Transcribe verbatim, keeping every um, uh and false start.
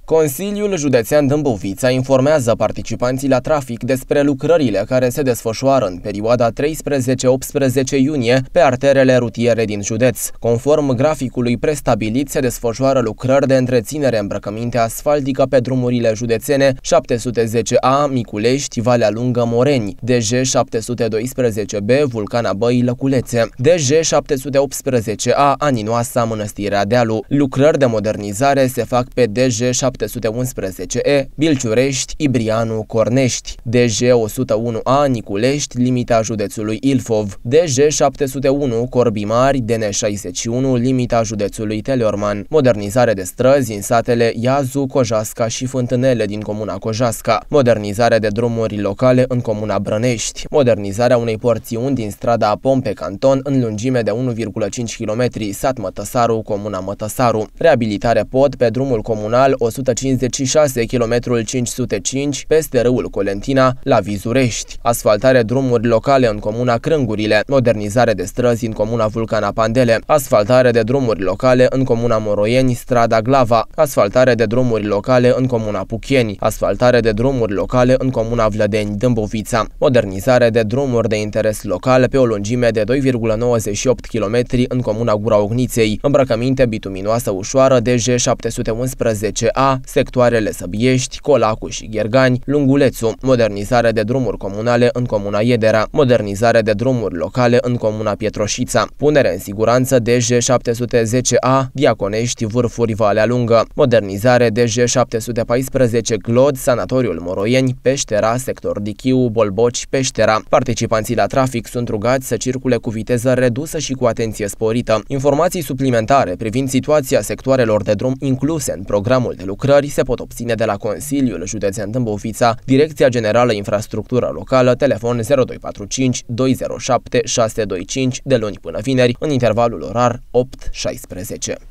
Consiliul Județean Dâmbovița informează participanții la trafic despre lucrările care se desfășoară în perioada treisprezece optsprezece iunie pe arterele rutiere din județ. Conform graficului prestabilit, se desfășoară lucrări de întreținere îmbrăcăminte asfaltică pe drumurile județene șapte sute zece A Miculești, Valea Lungă, Moreni, D J șapte sute doisprezece B Vulcana Băi, Lăculețe, D J șapte sute optsprezece A Aninoasa, Mănăstirea Dealu. Lucrări de modernizare se fac pe D J șapte sute unsprezece E Bilciurești, Ibrianu, Cornești, D J o sută unu A Niculești, limita județului Ilfov, D J șapte sute unu Corbii Mari, D N șaizeci și unu, limita județului Teleorman. Modernizare de străzi în satele Iazu, Cojasca și Fântânele din comuna Cojasca. Modernizare de drumuri locale în comuna Brănești. Modernizarea unei porțiuni din strada Pompe Canton în lungime de unu virgulă cinci kilometri, sat Mătăsaru, comuna Mătăsaru. Reabilitare pod pe drumul comunal o sută cincizeci și șase, kilometrul cinci sute cinci, peste râul Colentina, la Vizurești. Asfaltare drumuri locale în comuna Crângurile. Modernizare de străzi în comuna Vulcana Pandele. Asfaltare de drumuri locale în comuna Moroieni, strada Glava. Asfaltare de drumuri locale în comuna Puchieni. Asfaltare de drumuri locale în comuna Vlădeni, Dâmbovița. Modernizare de drumuri de interes local pe o lungime de doi virgulă nouăzeci și opt kilometri în comuna Gura Ogniței. Îmbrăcăminte bituminoasă ușoară D J șapte sute unsprezece A, sectoarele Săbiești, Colacu și Ghergani, Lungulețu. Modernizare de drumuri comunale în comuna Iedera. Modernizare de drumuri locale în comuna Pietroșița. Punere în siguranță D J șapte sute zece A, Diaconești, Vârfuri, Valea Lungă. Modernizare D J șapte sute paisprezece Glod, Sanatoriul Moroieni, Peștera, sector Dichiu, Bolboci, Peștera. Participanții la trafic sunt rugați să circule cu viteză redusă și cu atenție sporită. Informații suplimentare privind situația sectoarelor de drum incluse în programul de lucrări se pot obține de la Consiliul Județean Dâmbovița, Direcția Generală Infrastructură Locală, telefon zero doi patru cinci doi zero șapte șase doi cinci, de luni până vineri, în intervalul orar opt șaisprezece.